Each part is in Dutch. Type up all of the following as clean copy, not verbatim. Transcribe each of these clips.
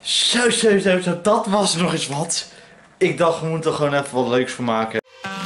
Zo, dat was nog eens wat. Ik dacht, we moeten er gewoon even wat leuks van maken.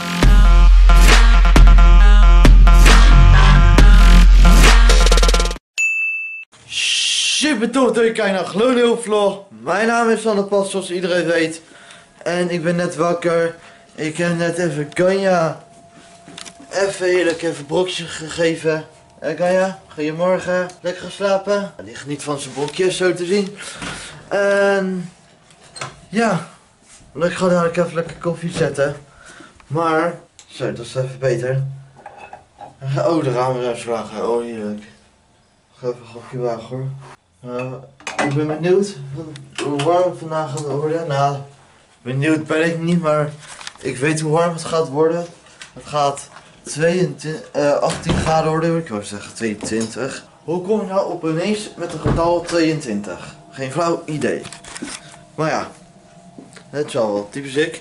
Super tof dat je kijkt naar Gloonheel Vlog. Mijn naam is Sander Pas, zoals iedereen weet. En ik ben net wakker. Ik heb net even Kanja even brokjes gegeven. Kanja, goedemorgen. Lekker geslapen? Die geniet van zijn brokjes, zo te zien. En ja, ik ga dadelijk even lekker koffie zetten. Maar, zo, dat is even beter. Oh, de ramen zijn slagen. Oh, heerlijk. Ik ga even een gokje wagen hoor. Ik ben benieuwd hoe warm het vandaag gaat worden. Nou, benieuwd ben ik niet, maar ik weet hoe warm het gaat worden. Het gaat 18 graden worden, ik wou zeggen 22. Hoe kom ik nou op ineens met een getal 22? Geen flauw idee. Maar ja, het zal wel, typisch ik.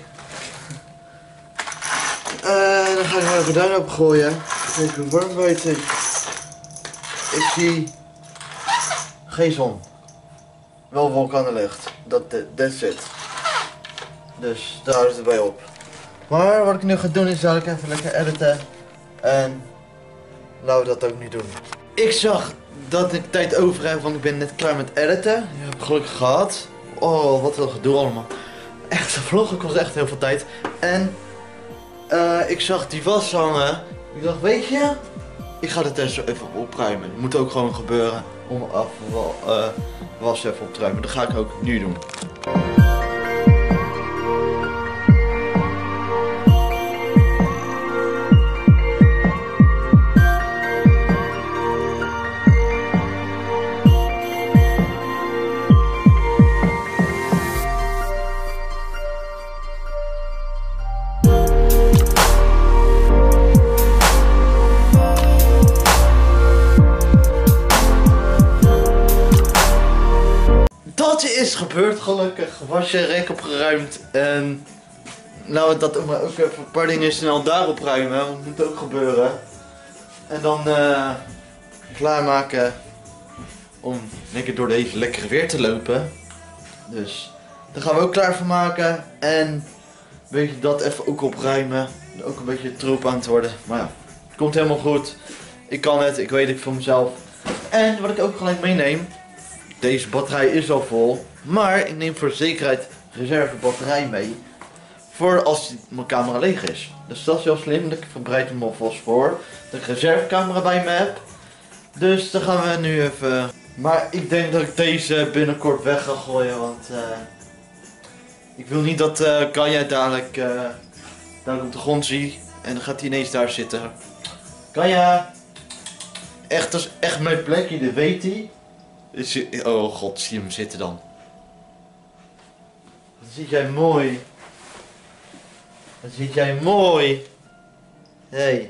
Dan ga ik maar de gordijn opengooien. Kijk hoe warm buiten is. Ik zie geen zon. Wel wolken aan de lucht. That's it. Dus daar houdt het bij op. Maar wat ik nu ga doen is dat ik even lekker editen. En laten we dat ook nu doen. Ik zag dat ik tijd over heb, want ik ben net klaar met editen. Die heb ik gelukkig gehad. Oh, wat een gedoe allemaal. Echt, de vlog kost echt heel veel tijd. En ik zag die was hangen. Ik dacht, weet je, ik ga dit eens even opruimen. Het moet ook gewoon gebeuren om was even op te ruimen. Dat ga ik ook nu doen. Dat is gebeurd gelukkig. Wasje, rek opgeruimd. En nou dat maar ook even een paar dingen snel daarop ruimen. Want het moet ook gebeuren. En dan klaarmaken om lekker door deze lekkere weer te lopen. Dus daar gaan we ook klaar van maken. En een beetje dat even ook opruimen. Ook een beetje troep aan het worden. Maar ja, het komt helemaal goed. Ik kan het, ik weet het van mezelf. En wat ik ook gelijk meeneem. Deze batterij is al vol, maar ik neem voor zekerheid reserve batterij mee. Voor als mijn camera leeg is. Dus dat is heel slim, ik verbreid hem alvast voor. Dat ik een reservecamera bij me heb. Dus dan gaan we nu even... Maar ik denk dat ik deze binnenkort weg ga gooien, want ik wil niet dat Kanja dadelijk op de grond zie. En dan gaat hij ineens daar zitten. Kanja! Echt, dat is echt mijn plekje, dat weet hij. Oh god, zie hem zitten dan. Wat zit jij mooi. Wat zit jij mooi. Hey.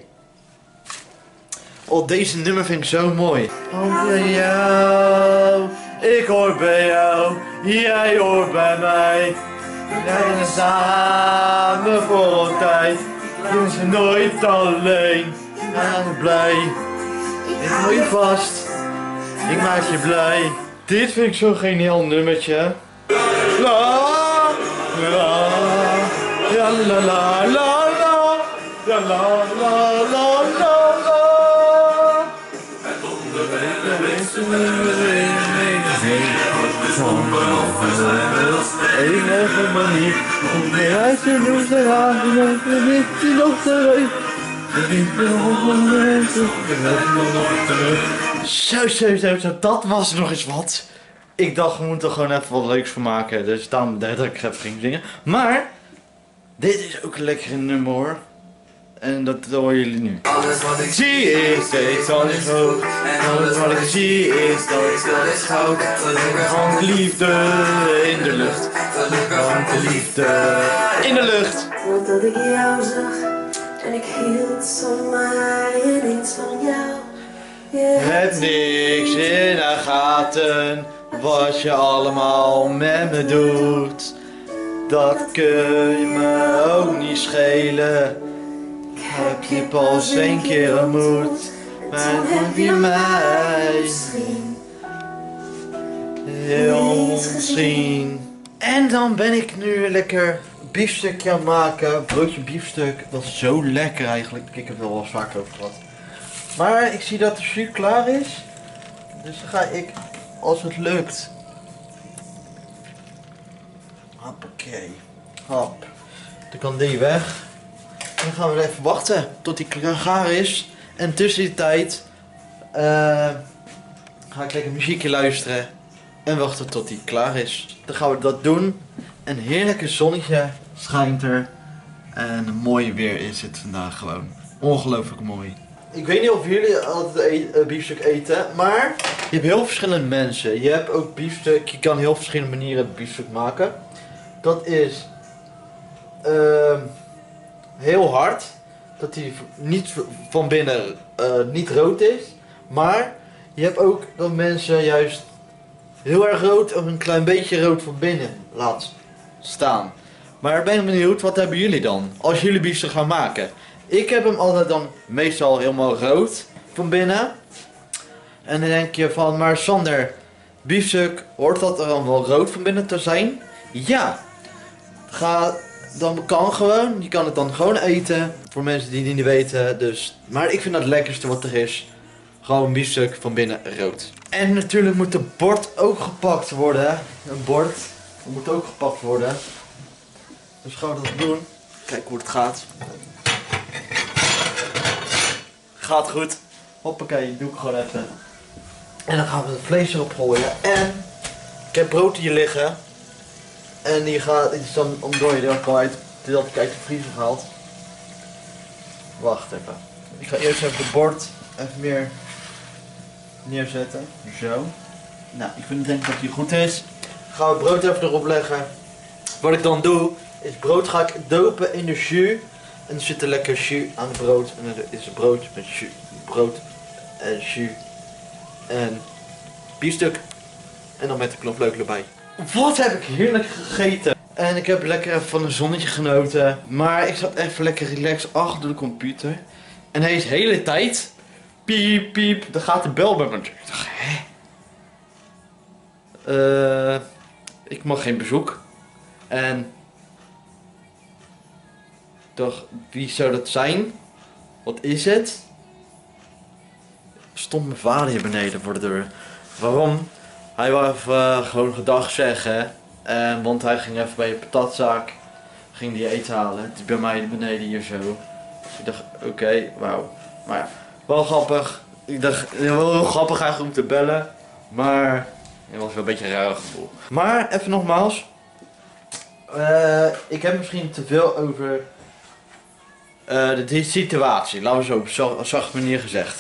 Oh, deze nummer vind ik zo mooi. Oh, bij jou. Ik hoor bij jou. Jij hoort bij mij. We zijn samen voor altijd. Je bent nooit alleen. Ik ben blij. Ik hou je vast. Ik maak je blij. Dit vind ik zo'n geniaal nummertje. La la la la la la la la la la la. Het enige manier om weer uit te doen te raken, is je nog terug. Zo, dat was nog eens wat. Ik dacht, we moeten er gewoon even wat leuks van maken. Dus daarom dat ik even ging zingen. Maar, dit is ook een lekkere nummer hoor. En dat horen jullie nu. Alles wat ik zie is steeds al is hoog. En alles wat ik zie is dat is goud. Van liefde in de lucht. Van liefde in de lucht. Want dat ik jou zag. En ik hield van mij en iets van jou. Met niks in de gaten, wat je allemaal met me doet. Dat kun je me ook niet schelen. Ik heb je pas 1 keer ontmoet, maar heb je mij misschien heel misschien. En dan ben ik nu lekker biefstukje aan het maken. Broodje biefstuk. Dat is zo lekker eigenlijk. Ik heb er wel eens vaker over gehad. Maar ik zie dat de jus klaar is. Dus dan ga ik, als het lukt. Hoppakee. Hop. Dan kan die weg. En dan gaan we even wachten tot die klaar is. En tussen die tijd ga ik lekker muziekje luisteren. En wachten tot die klaar is. Dan gaan we dat doen. Een heerlijke zonnetje schijnt er. En een mooie weer is het vandaag gewoon. Ongelooflijk mooi. Ik weet niet of jullie altijd biefstuk eten. Maar je hebt heel verschillende mensen. Je hebt ook biefstuk. Je kan heel verschillende manieren biefstuk maken. Dat is heel hard. Dat hij niet van binnen niet rood is. Maar je hebt ook dat mensen juist heel erg rood of een klein beetje rood van binnen laat staan. Maar ben ik benieuwd, wat hebben jullie dan? Als jullie biefstuk gaan maken. Ik heb hem altijd dan meestal helemaal rood van binnen. En dan denk je van, maar Sander, biefstuk, hoort dat er dan wel rood van binnen te zijn? Ja. Dan kan gewoon, je kan het dan gewoon eten. Voor mensen die het niet weten. Dus, maar ik vind dat het lekkerste wat er is. Gewoon biefstuk van binnen rood. En natuurlijk moet de bord ook gepakt worden. Een bord moet ook gepakt worden. Dus gaan we dat doen. Kijk hoe het gaat. Gaat goed. Hoppakee, doe ik gewoon even. En dan gaan we het vlees erop gooien. En ik heb brood hier liggen. En die is dan door je er al uit. Dit had ik uit de vriezer gehaald. Wacht even. Ik ga eerst even het bord even meer neerzetten. Zo. Nou, denk dat die goed is. Gaan we het brood even erop leggen. Wat ik dan doe, is brood ga ik dopen in de jus. En er zit er lekker jus aan het brood. En er is een brood met jus. Brood en jus. En biefstuk. En dan met de knoflook erbij. Wat heb ik heerlijk gegeten. En ik heb lekker even van een zonnetje genoten. Maar ik zat even lekker relaxed achter de computer. En hij is de hele tijd. Piep, piep. Dan gaat de bel bij me. Ik dacht, hè? Ik mag geen bezoek. En ik dacht, wie zou dat zijn? Wat is het? Stond mijn vader hier beneden voor de deur. Waarom? Hij wou even gewoon gedag zeggen. Want hij ging even bij een patatzaak. Ging die eten halen. Het is bij mij beneden hier zo. Dus ik dacht, oké, wauw. Maar ja, wel grappig. Ik dacht, wel heel grappig eigenlijk om te bellen. Maar het was wel een beetje een raar gevoel. Maar even nogmaals. Ik heb misschien te veel over de situatie. Laten we zo op zachte manier gezegd.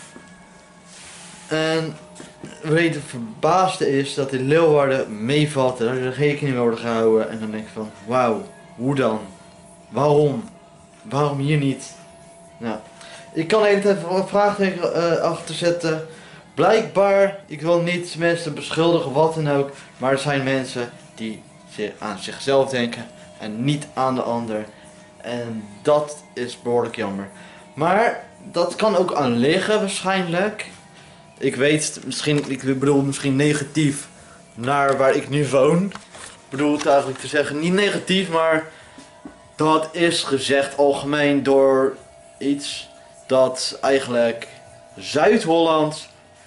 En wat het verbaasde is dat in Leeuwarden meevalt en er rekening worden gehouden. En dan denk ik van, wauw, hoe dan? Waarom? Waarom hier niet? Nou, ik kan even een vraagteken achter zetten. Blijkbaar, ik wil niet mensen beschuldigen, wat dan ook. Maar er zijn mensen die aan zichzelf denken en niet aan de ander. En dat is behoorlijk jammer. Maar dat kan ook aan liggen waarschijnlijk. Ik weet, ik bedoel misschien negatief naar waar ik nu woon. Ik bedoel het eigenlijk te zeggen, niet negatief, maar dat is gezegd algemeen door iets dat eigenlijk Zuid-Holland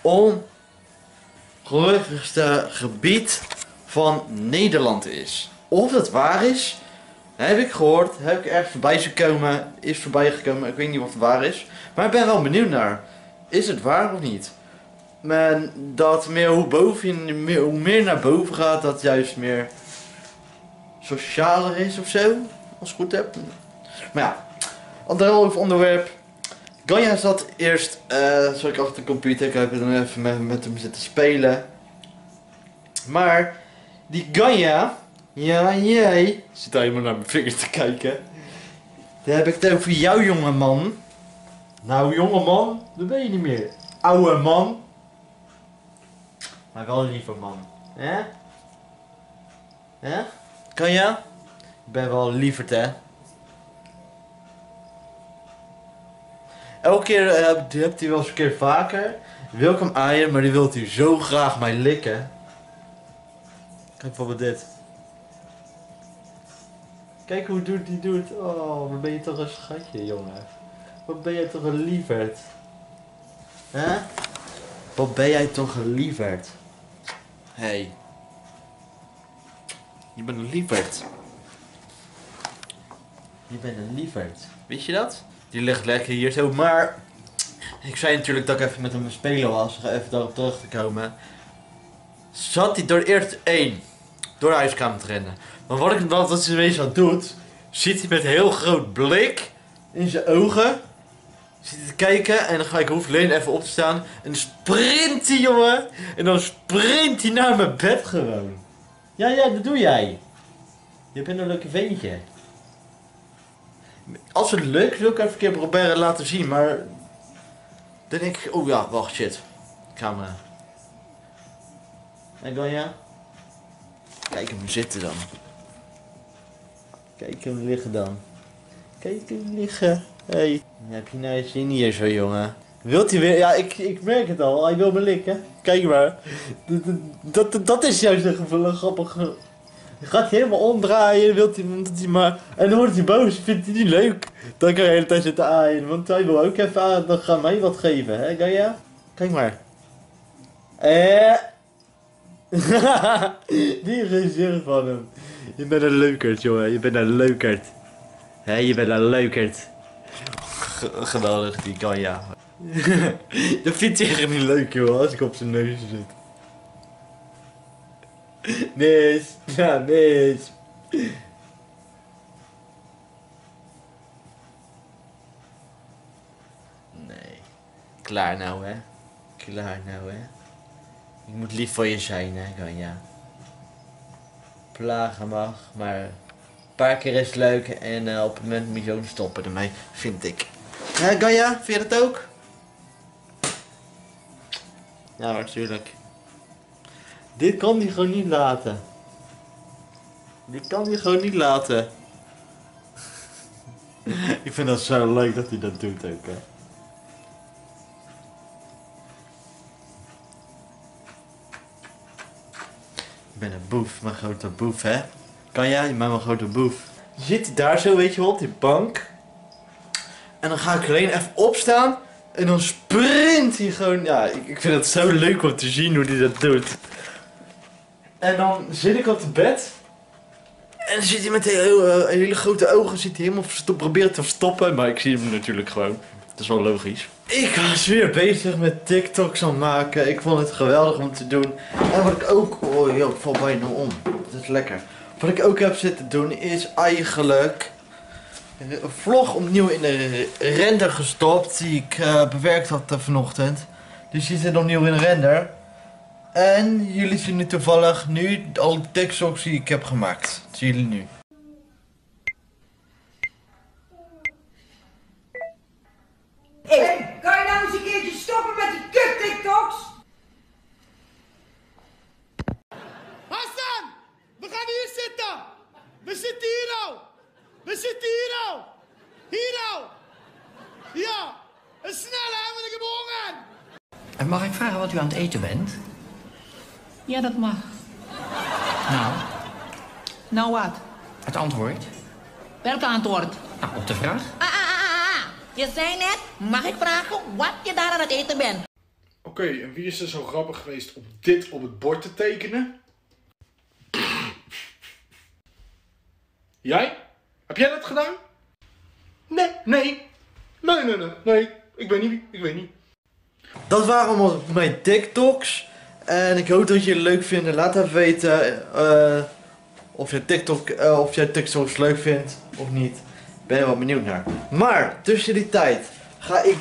ongelukkigste gebied van Nederland is. Of dat waar is, heb ik gehoord, heb ik ergens voorbij gekomen, ik weet niet of het waar is. Maar ik ben wel benieuwd naar, is het waar of niet? Maar dat meer hoe meer naar boven gaat, dat juist meer socialer is of zo, als ik het goed heb. Maar ja, anderhalf onderwerp. Ganja zat eerst, zat ik achter de computer, ik heb dan even met hem zitten spelen. Maar die Ganja, ja jij, zit helemaal naar mijn vingers te kijken. Dan heb ik het over jou jongeman. Nou jongeman, dat ben je niet meer. Oude man. Maar wel een lieve man. Hè? Hè? Ganja? Ik ben wel een lieverd hè. Elke keer hebt hij wel eens een keer vaker. Wil ik hem aaien, maar die wilt hij zo graag mij likken. Kijk wat dit. Kijk hoe die doet. Oh, wat ben je toch een schatje, jongen. Wat ben jij toch een lieverd. Hè? Wat ben jij toch een lieverd. Hey. Je bent een lieverd. Je bent een lieverd. Weet je dat? Die ligt lekker hier zo, maar... Ik zei natuurlijk dat ik even met hem spelen was. Even daarop terug te komen. Zat hij door eerst door de huiskamer te rennen. Maar wat hij meestal doet... Zit hij met een heel groot blik in zijn ogen. Zit hij te kijken en dan ga ik hoef alleen even op te staan. En dan sprint hij, jongen. En dan sprint hij naar mijn bed gewoon. Ja, dat doe jij. Je bent een leuke ventje. Als het lukt, wil ik even een keer proberen laten zien, maar... Dan denk ik, oh ja, wacht, shit. Camera. En Ganja? Kijk hem zitten dan. Kijk hem liggen dan. Kijk hem liggen. Hey. Heb je nou zin hier zo, jongen? Wilt hij weer? Ja, ik merk het al. Hij wil me likken. Kijk maar. Dat is juist een grappige... Je gaat helemaal omdraaien, wilt hij maar... En dan wordt hij boos, vindt hij niet leuk. Dan kan je de hele tijd zitten aaien, want hij wil ook even aan, dan gaan mij wat geven, hè Ganja? Kijk maar. Die gezicht van hem. Je bent een leukert, jongen, je bent een leukert. Hé, je bent een leukert. Geweldig, die Ganja. Dat vindt hij echt niet leuk, joh, als ik op zijn neus zit. Mis. Ja, mis. Nee. Klaar nou, hè. Klaar nou, hè. Ik moet lief voor je zijn, hè, Ganja. Plagen mag, maar... Een paar keer is het leuk en op het moment moet je ook stoppen ermee, vind ik. Ja, Ganja, vind je dat ook? Ja, natuurlijk. Dit kan hij gewoon niet laten. Dit kan hij gewoon niet laten. Ik vind dat zo leuk dat hij dat doet ook, hè. Ik ben een boef, mijn grote boef, hè. Kan jij? Je bent mijn grote boef. Zit hij daar zo, weet je wel, op die bank. En dan ga ik alleen even opstaan. En dan sprint hij gewoon. Ja, ik vind het zo leuk om te zien hoe hij dat doet. En dan zit ik op het bed. En dan zit hij met hele grote ogen. Zit hij helemaal proberen te verstoppen. Maar ik zie hem natuurlijk gewoon. Dat is wel logisch. Ik was weer bezig met TikToks aan maken. Ik vond het geweldig om te doen. En wat ik ook... Oh joh, ik val bijna om. Dat is lekker. Wat ik ook heb zitten doen is eigenlijk... Een vlog opnieuw in de render gestopt. Die ik bewerkt had vanochtend. Dus die zit opnieuw in de render. En jullie zien nu toevallig nu al de TikToks die ik heb gemaakt. Dat zien jullie nu. Hey, kan je nou eens een keertje stoppen met die kut TikToks? Hassan, we gaan hier zitten. We zitten hier nou. We zitten hier nou. Hier nou. Ja, en snel hè, want ik heb honger. En mag ik vragen wat u aan het eten bent? Ja, dat mag. Nou, Nou wat? het antwoord. Welk antwoord? Nou, op de vraag. Je zei net, mag ik vragen wat je daar aan het eten bent? Oké, en wie is er zo grappig geweest om dit op het bord te tekenen? Jij? Heb jij dat gedaan? Nee. Ik weet niet. Dat waren allemaal mijn TikToks. En ik hoop dat jullie het leuk vinden. Laat even weten of jij TikToks leuk vindt of niet. Ik ben er wel benieuwd naar. Maar tussen die tijd ga ik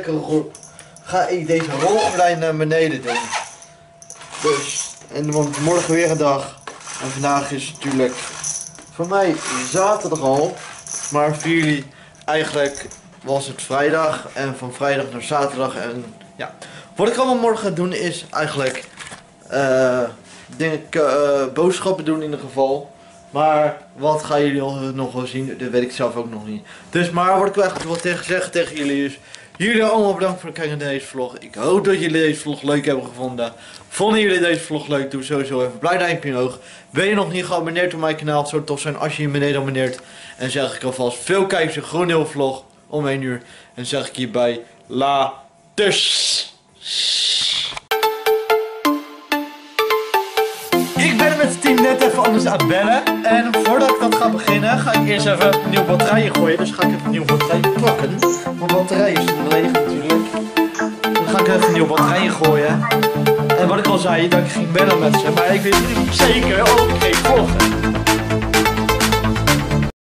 deze rolgordijn naar beneden doen. Dus, en want morgen weer een dag. En vandaag is het natuurlijk voor mij zaterdag al. Maar voor jullie eigenlijk was het vrijdag. En van vrijdag naar zaterdag. En ja. Wat ik allemaal morgen ga doen is eigenlijk boodschappen doen in ieder geval. Maar wat gaan jullie nog wel zien, dat weet ik zelf ook nog niet. Dus maar wat ik eigenlijk wil zeggen tegen jullie is, Jullie allemaal bedankt voor het kijken naar deze vlog. Ik hoop dat jullie deze vlog leuk hebben gevonden. Vonden jullie deze vlog leuk? Doe sowieso even een blauw duimpje omhoog. Ben je nog niet geabonneerd op mijn kanaal? Het zou tof zijn als je je beneden abonneert. En zeg ik alvast veel kijkers een GroenNeel vlog om 1 uur. En zeg ik hierbij laters. Ik ben met het team net even anders aan het bellen. En voordat ik dat ga beginnen, ga ik eerst even nieuwe batterijen gooien. Dus ga ik even nieuwe batterijen plakken. Mijn batterij is leeg natuurlijk. Dan ga ik even nieuwe batterijen gooien. En wat ik al zei, dat ik ging bellen met ze. Maar ik weet niet zeker of ik ging vloggen.